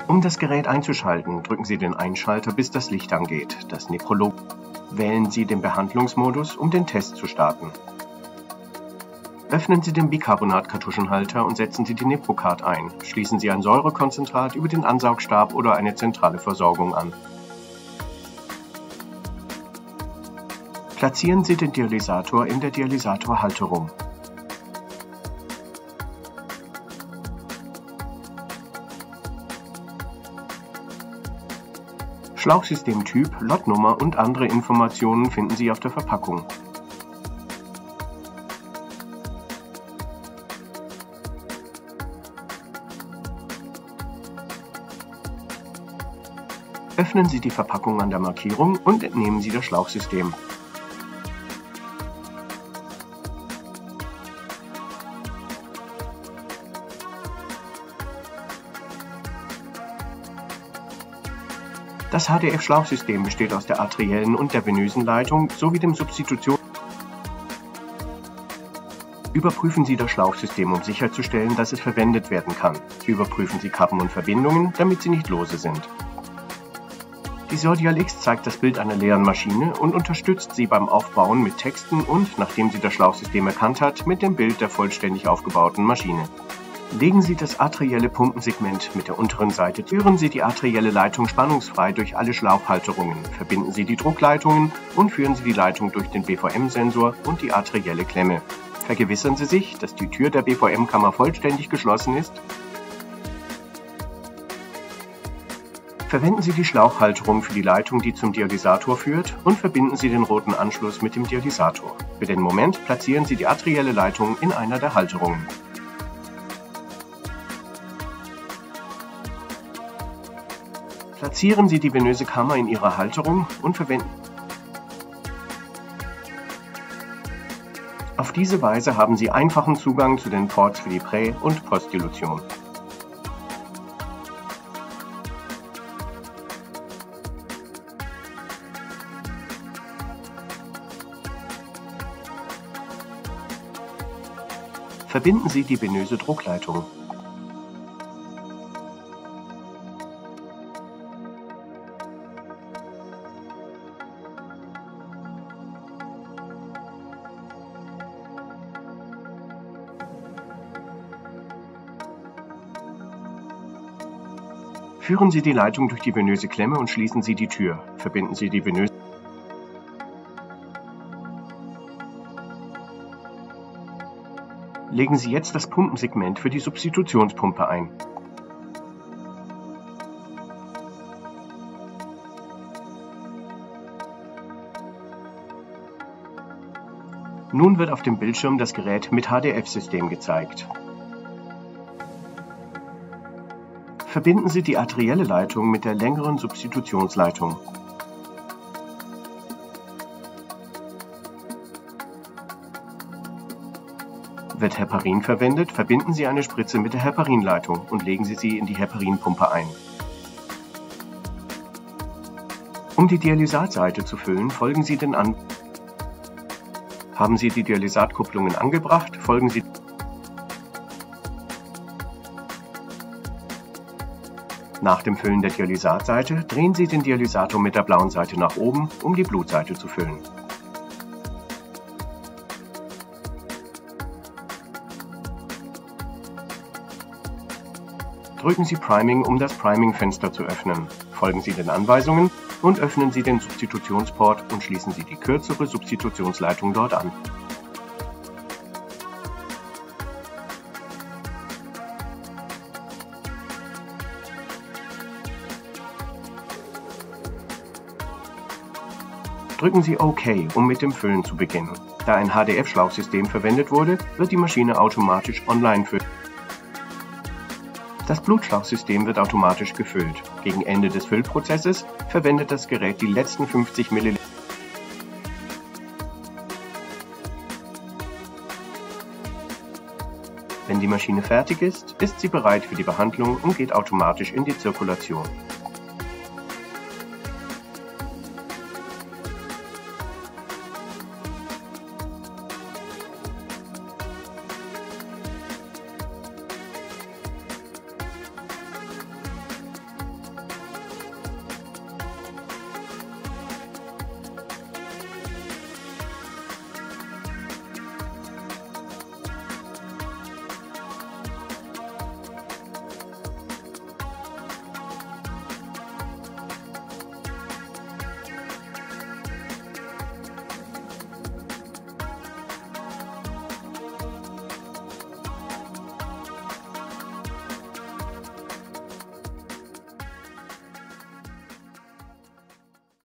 Um das Gerät einzuschalten, drücken Sie den Einschalter, bis das Licht angeht. Das Neprolog. Wählen Sie den Behandlungsmodus, um den Test zu starten. Öffnen Sie den Bicarbonat-Kartuschenhalter und setzen Sie die Neprocard ein. Schließen Sie ein Säurekonzentrat über den Ansaugstab oder eine zentrale Versorgung an. Platzieren Sie den Dialysator in der Dialysatorhalterung. Schlauchsystemtyp, Lotnummer und andere Informationen finden Sie auf der Verpackung. Öffnen Sie die Verpackung an der Markierung und entnehmen Sie das Schlauchsystem. Das HDF-Schlauchsystem besteht aus der arteriellen und der venösen Leitung sowie dem Substitution. Überprüfen Sie das Schlauchsystem, um sicherzustellen, dass es verwendet werden kann. Überprüfen Sie Kappen und Verbindungen, damit sie nicht lose sind. Die Sordial X zeigt das Bild einer leeren Maschine und unterstützt Sie beim Aufbauen mit Texten und, nachdem sie das Schlauchsystem erkannt hat, mit dem Bild der vollständig aufgebauten Maschine. Legen Sie das arterielle Pumpensegment mit der unteren Seite. Führen Sie die arterielle Leitung spannungsfrei durch alle Schlauchhalterungen. Verbinden Sie die Druckleitungen und führen Sie die Leitung durch den BVM-Sensor und die arterielle Klemme. Vergewissern Sie sich, dass die Tür der BVM-Kammer vollständig geschlossen ist. Verwenden Sie die Schlauchhalterung für die Leitung, die zum Dialysator führt, und verbinden Sie den roten Anschluss mit dem Dialysator. Für den Moment platzieren Sie die arterielle Leitung in einer der Halterungen. Platzieren Sie die venöse Kammer in Ihrer Halterung und verwenden. Auf diese Weise haben Sie einfachen Zugang zu den Ports für die Prä- und Postdilution. Verbinden Sie die venöse Druckleitung. Führen Sie die Leitung durch die venöse Klemme und schließen Sie die Tür. Verbinden Sie die venöse. Legen Sie jetzt das Pumpensegment für die Substitutionspumpe ein. Nun wird auf dem Bildschirm das Gerät mit HDF-System gezeigt. Verbinden Sie die arterielle Leitung mit der längeren Substitutionsleitung. Wird Heparin verwendet, verbinden Sie eine Spritze mit der Heparinleitung und legen Sie sie in die Heparinpumpe ein. Um die Dialysatseite zu füllen, folgen Sie den an. Haben Sie die Dialysatkupplungen angebracht, folgen Sie. Nach dem Füllen der Dialysatseite drehen Sie den Dialysator mit der blauen Seite nach oben, um die Blutseite zu füllen. Drücken Sie Priming, um das Priming-Fenster zu öffnen. Folgen Sie den Anweisungen und öffnen Sie den Substitutionsport und schließen Sie die kürzere Substitutionsleitung dort an. Drücken Sie OK, um mit dem Füllen zu beginnen. Da ein HDF-Schlauchsystem verwendet wurde, wird die Maschine automatisch online füllen. Das Blutschlauchsystem wird automatisch gefüllt. Gegen Ende des Füllprozesses verwendet das Gerät die letzten 50 ml. Wenn die Maschine fertig ist, ist sie bereit für die Behandlung und geht automatisch in die Zirkulation.